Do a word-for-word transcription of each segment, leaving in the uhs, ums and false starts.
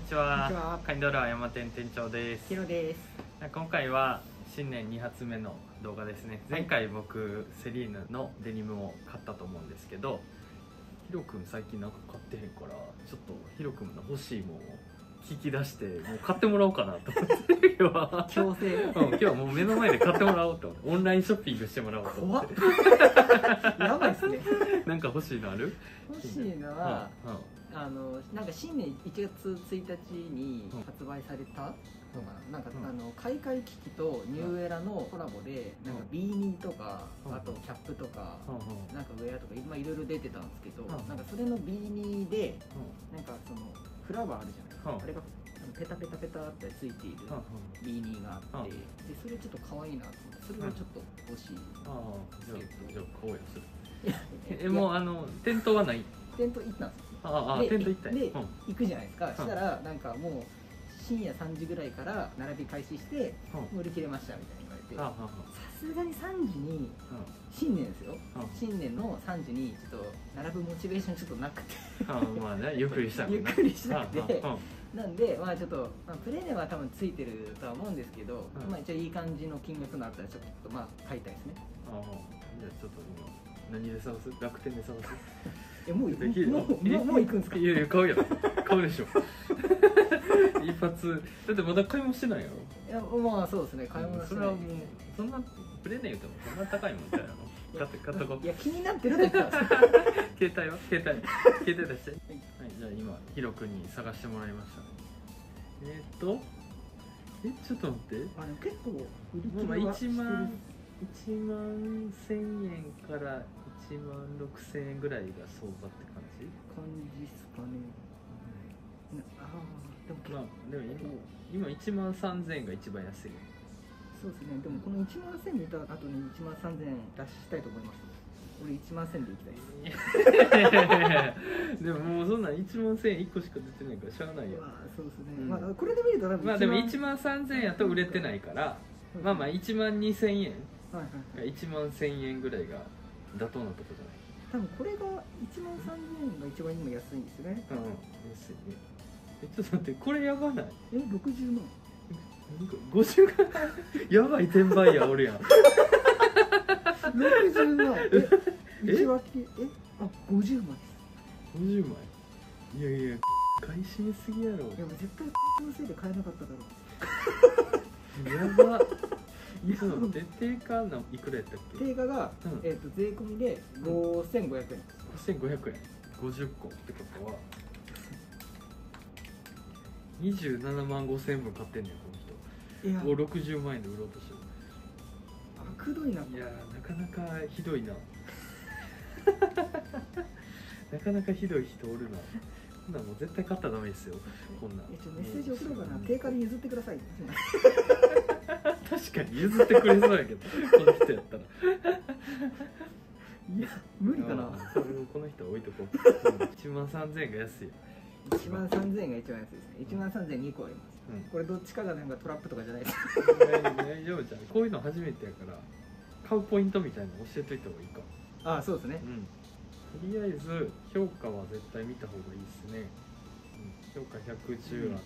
ちは。 こんにちは。 カニドラ山店店長です。 ヒロです。 今回は新年に発目の動画ですね。前回僕セリーヌのデニムを買ったと思うんですけど、ヒロ君最近なんか買ってへんから、ちょっとヒロ君の欲しいものを聞き出してもう買ってもらおうかなと思って今日は強制、うん、 今日はもう目の前で買ってもらおうと思ってオンラインショッピングしてもらおうと思ってやばいっすね。 なんか欲しいのある？ 欲しいのは、 うんうんあのなんか新年いちがつついたちに発売されたのかな、なんか、うん、あの開会機器とニューエラのコラボで、うん、なんかビーニーとか、うん、あとキャップとか、うん、なんかウェアとか、まあ、いろいろ出てたんですけど、うん、なんかそれのビーニーで、うん、なんかそのフラワーあるじゃないですか、うん、あれがペタペタペタってついているビーニーがあって、うん、でそれちょっと可愛いなと思って、それがちょっと欲しいんですけど、 じゃあ買おうよそれ。えもうあの店頭はない？ 店頭行ったんですよ。 ああテント行ったで、うん、行くじゃないですか。したらなんかもう深夜さんじぐらいから並び開始して、うん、売り切れましたみたいに言われて、さすがにさんじに、うん、新年ですよ、うん、新年のさんじにちょっと並ぶモチベーションちょっとなくてあまあね、ゆっくりしたくゆっくりしたくてなんで、まあちょっと、まあ、プレネは多分ついてるとは思うんですけど、うん、まあ一応いい感じの金額のあったらちょっとまあ買いたいですね。 ああ、じゃあちょっと今何で探す？楽天で探す？ え、もうもうもう行くんですか？ いやいや買うよ。買うでしょ。一発だってまだ買い物してないやろ。 いやまあそうですね、買い物してない。 それはもうそんなプレネ言うてもそんな高いもんじゃないの？買って買っとこう。 いや気になってるって言ったんですよ。 携帯は携帯携帯出して。はい、じゃあ今ヒロ君に探してもらいましたね。えー、っとえちょっと待って。 あの結構売り切れはしてる。いちまんいちまんせんえんからいちまんろくせんえんぐらいが相場って感じ？ 感じっすかね。うん、ああ、でもまあでも今いちまんさんぜんえんが一番安い。 そうですね。でもこのいちまんせん見た後にいちまんさんぜんえん出したいと思います。俺いちまんせんでいきたいです。 でももうそんなんいちまんせんえんいっこしか出てないからしゃあないよ。 まあそうですね。うん、まあこれで見ると多分まあでもいちまんさんぜんえんやと売れてないから、まあまあいちまんにせんえんがいちまんせんえんぐらいが妥当なとこじゃない。 多分これがいちまんさんぜんえんが一番今安いんですよね。 うん、安いね。えちょっと待って、これやばない？ え、ろくじゅうまん。 ごじゅうがやばい転売ヤーおるやん。ろくじゅうまん。え、内訳え、あ、ごじゅうまいです。 ごじゅうまい。いやいや、買い占めすぎやろ。いや絶対のせいで買えなかっただろう。 やば。いや、そので定価なんいくらやったっけ？ 定価が、うん、えっと税込みでごせんごひゃくえん。 ごせんごひゃくえん。ごじゅっこってことはにじゅうななまんごせんえんぶん買ってんねんこの人。いや、をろくじゅうまんえんで売ろうとしてる。 あくどいな。 いやなかなかひどいな。なかなかひどい人おるな。こんなんもう絶対買ったらダメですよ。こんなん。 え、ちょメッセージ送ろうかな。定価で譲ってください。 確かに譲ってくれそうやけど、この人やったら。 いや無理かな。 それをこの人置いとこう。いちまんさんぜんえんが安い。 いちまんさんぜんえんが一番安いですね。いちまんさんぜんえんにこあります。うん、これどっちかがなんかトラップとかじゃないですか。 大丈夫じゃん。こういうの初めてやから買うポイントみたいなの教えといた方がいいか。 ああ、そうですね。 うん。とりあえず評価は絶対見た方がいいですね。うん、評価ひゃくじゅうあって、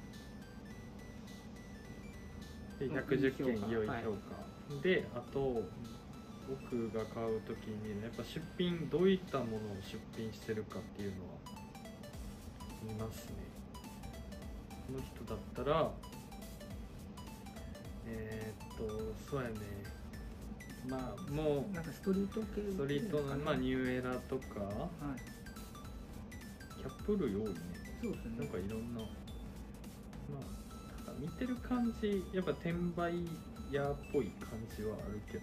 うん、でひゃくじゅっけん良い評価、はい、であと僕が買うときにやっぱ出品どういったものを出品してるかっていうのは見ますね。この人だったらえー、っとそうやね、まあもうなんかストリート系、 ストリートの、まあ、ニューエラとか、はい、キャップ類多いね。 そうですね。なんかいろんな、まあただ見てる感じやっぱ転売屋っぽい感じはあるけど、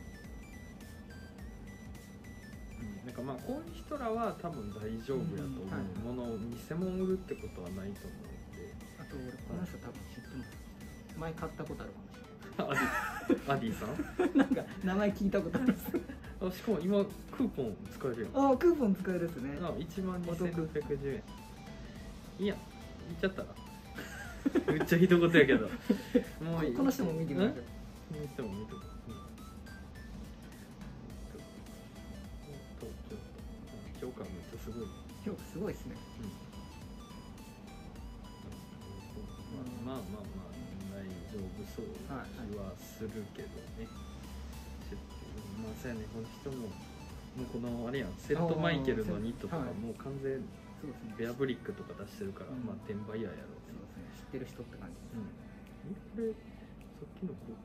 うん、なんかまあこういう人らは多分大丈夫やと思う。ものを偽物売るってことはないと思うんで。 あと俺この人多分知ってます。前買ったことあるかもしれない。 アディさんなんか名前聞いたことあるんです。 あ、しかも今クーポン使えるやん。 ああ、クーポン使えるですね。 あ、いちまんにせんろっぴゃくじゅうえん。いや、言っちゃったら。めっちゃ一言やけど。 もういい。この人も見てください。この人も見てください。評価めっちゃすごい。 評価すごいですね。 そう気はするけどね、まあそうやね、この人ももうこのあれやん、セルトマイケルのニットとかもう完全そうですね、 ベアブリックとか出してるから、まあ転売ヤーやろうね。 そうですね、知ってる人って感じです。 うん、これさっきの子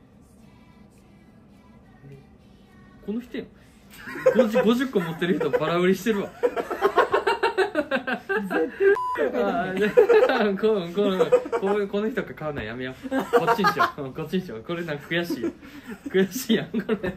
この人やん、ごじゅう, ごじゅっこ持ってる人バラ売りしてるわ。あこのこのこのこの人が買うのやめよう、こっちにしよう、こっちにしよう、これなんか悔しいよ、悔しいやんこれ。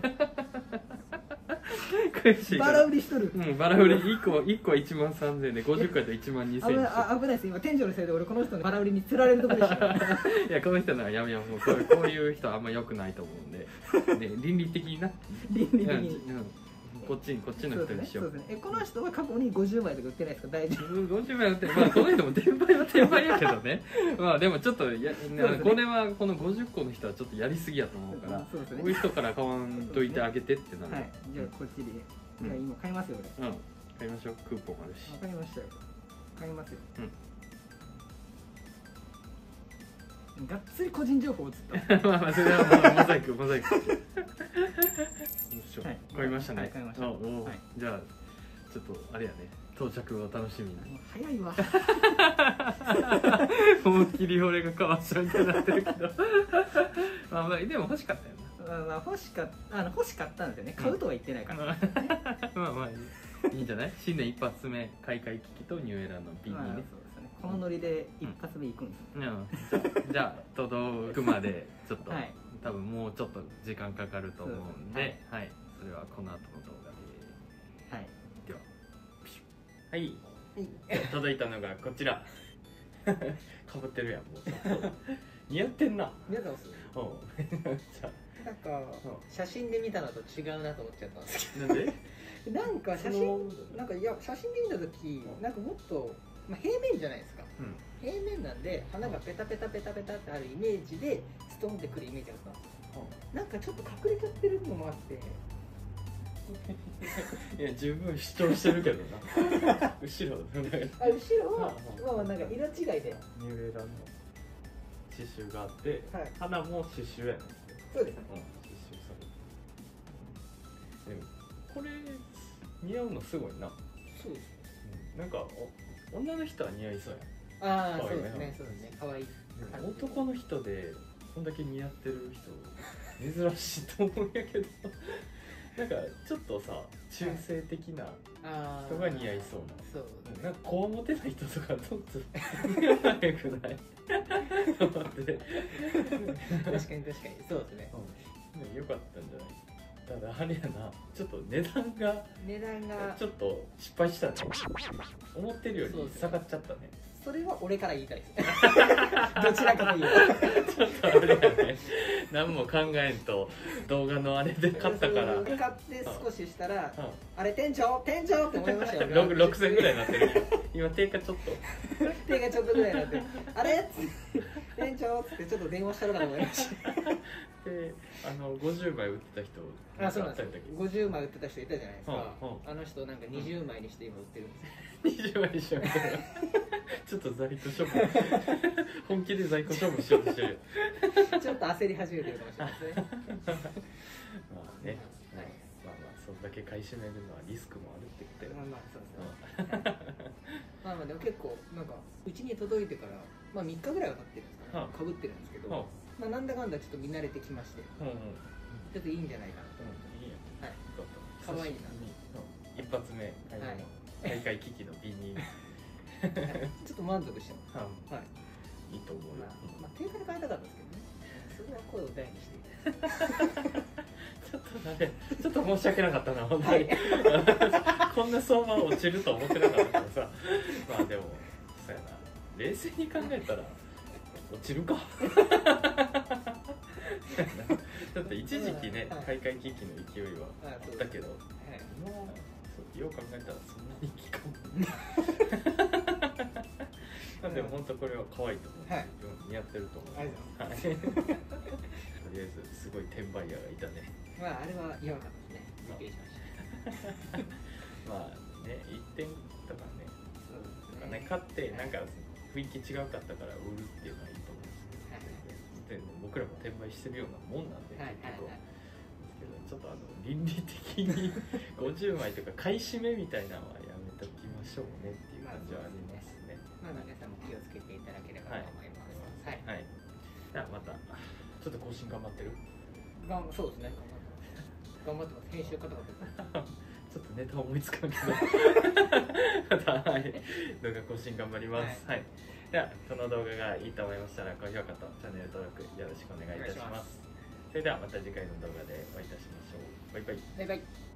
悔しいバラ売りしとる。 うん、バラ売りいっこいっこはいちまんさんぜんえんでごじゅっこやといちまんにせんえん。 あ危ないです、今店長のせいで俺この人のバラ売りに釣られるとこでした。 いやこの人ならやめよう、もうこうこういう人はあんま良くないと思うんで、ね、倫理的にな、 倫理的に、 うんうん、こっちにこっちの人にしよう。 そうですね、えこの人は過去にごじゅうまいとか売ってないですか？大丈夫？ ごじゅうまい売ってる、まあこの人も転売は転売やけどね。まあでもちょっとや、ね、これはこのごじゅっこの人はちょっとやりすぎやと思うから、 そうですね、 こういう人から買わんといてあげてってなる。 はい、じゃあこっちで、じゃあ今買いますよ俺。 うん、買いましょう、クーポンあるし。 わかりましたよ、買いますよ。うん、がっつり個人情報映った。 まあまあそれはもうモザイクモザイク。 はい、 買いましたね。 はい、買いました。 おお、 はい、 じゃあちょっとあれやね、到着を楽しみに。 早いわ。 思いっきり俺がかわしたみたいになってるけど。まあまあでも欲しかったよな。まあ欲しかったあの欲しかったんですよね。買うとは言ってないから。 まあまあいいんじゃない？新年一発目買い替え機器とニューエラの ビーに ね。 このノリで一発目行くんです。 うん、じゃあ届くまでちょっと、 はい、 多分もうちょっと時間かかると思うんで、はい、はい、それはこの後の動画で。はい。では、はい、はい、届いたのがこちら。かぶってるやんもう。似合ってんな。 似合ってます。うん。じゃあなんか写真で見たのと違うなと思っちゃったんですけど。なんで？なんか写真なんかいや写真で見た時なんかもっと。まあ、平面じゃないですか、うん、平面なんで花がペタペタペタペタってあるイメージでストンってくるイメージだったんですよ、うん、なんかちょっと隠れちゃってるのもあっていや十分主張してるけどな。後ろあ後ろはまあなんか色違いでニューエラの刺繍があって、はい、花も刺繍やねん。 そうですね、うん、 刺繍される。でもこれ似合うのすごいな。そうですね、うん、なんか女の人は似合いそうやん。 ああ、そうですね、そうですね、可愛い。 男の人でこんだけ似合ってる人珍しいと思うんやけど。なんかちょっとさ中性的な人が似合いそうな。そう。なんかこうモテない人とかどっと似合わなくない。確かに確かにそうですね。 うん、よかったんじゃない。ただあれやな、ちょっと値段が値段がちょっと失敗したね。思ってるより下がっちゃったね。 それは俺から言いたいです。どちらかというとちょっとあれやね、何も考えんと動画のあれで買ったから買って少ししたら、うん、あれ店長店長って思いましたよ。 ろくせんぐらいになってる。今定価ちょっと定価ちょっとぐらいになってあれっつって店長っつってちょっと電話したのかと思いました。 で、あのごじゅうまい売ってた人、 あ、そうなんですよ。ごじゅうまい売ってた人いたじゃないですか。うんうん、あの人なんかにじゅうまいにして今売ってるんですよ。 にじゅうまいにしよう。ちょっと在庫処分本気で在庫処分しようとしてる。 ちょっと焦り始めてるかもしれないですね。 まあね、はい、まあまあそんだけ買い占めるのはリスクもあるって言って。 まあまあそうですね。まあまあでも結構なんかうちに届いてからまあみっかぐらいは経ってるんですかね。かぶってるんですけど、まあなんだかんだちょっと見慣れてきまして、ちょっといいんじゃないかなと思って。いいや。はい。可愛いな。 一発目大会機器の ビーに。 ちょっと満足してます。はい。 いいと思う。 まあ、まあ、定価で買いたかったですけどね。それは声を大にして。 ちょっとね、ちょっと申し訳なかったな、本当に。こんな相場落ちると思ってなかったからさ。まあでも、そうやな。冷静に考えたら、落ちるか。だって一時期ね、買い替え機器の勢いはあったけど、今はよう考えたらそんなに効かん。でも本当これは可愛いと思う。はい、似合ってると思う。はい。とりあえずすごい転売ヤーがいたね。 まああれはやばかったですね。びっくりしました。 まあね、いってんとかね、とかね買ってなんか雰囲気違うかったから売るっていうのはいいと思うんですけど、僕ら転売してるようなもんなんで、 はい結局はいはいですけど、ちょっとあの倫理的にごじゅうまいとか買い占めみたいなのはやめときましょうねっていう感じはありますね。 まあ皆さんも気をつけていただければと思いますはい、 はい、じゃあまたちょっと更新頑張ってるがんそうですね頑張ってます編集方々 ちょっとネタ思いつかんけどまた、はい、動画更新頑張ります、はいはい、ではこの動画がいいと思いましたら高評価とチャンネル登録よろしくお願いいたします。それではまた次回の動画でお会いいたしましょう。バイバイ。 バイバイ。